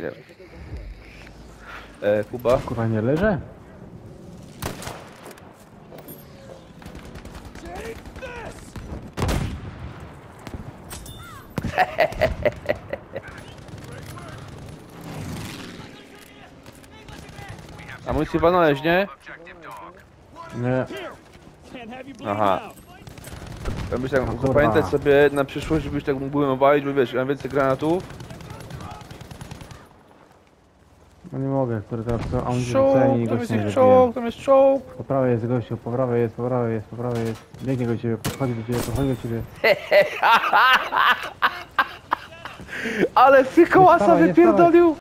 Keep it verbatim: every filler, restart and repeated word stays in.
Nie wiem. E, Kuba? Kurwa, nie leżę? Amunicję walnąłeś, nie? Nie. Aha. Ja myślę, No tak, kurwa. zapamiętać sobie na przyszłość, żebyś tak mógł walić, bo wiesz, mam więcej granatów. No nie mogę, który teraz to amunicję Czołg, ceni tam gościa jest nie ich zabiłem. czołg, tam jest czołg. Po prawej jest gościu, po prawej jest, po prawej jest, po prawej jest. Biegnie do ciebie, podchodzi do ciebie, podchodzi do ciebie. Ale fikołasa Nie wstawaj, nie wypierdolił!